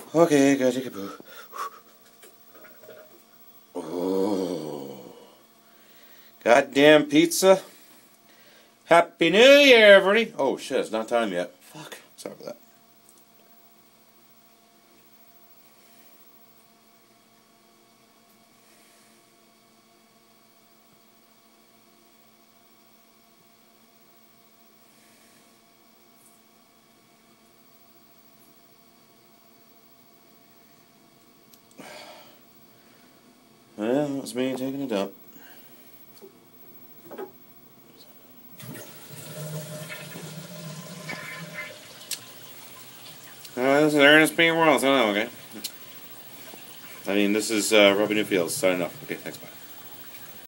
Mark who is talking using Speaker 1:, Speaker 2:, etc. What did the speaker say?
Speaker 1: Okay, gotta take a poo. Oh. Goddamn pizza. Happy New Year, everybody. Oh, shit, it's not time yet. Fuck. Sorry about that. Well, that was me taking a dump. This is Ernest P. World. So, okay. I mean, this is Robbie Newfield signing off. Okay, thanks, bye.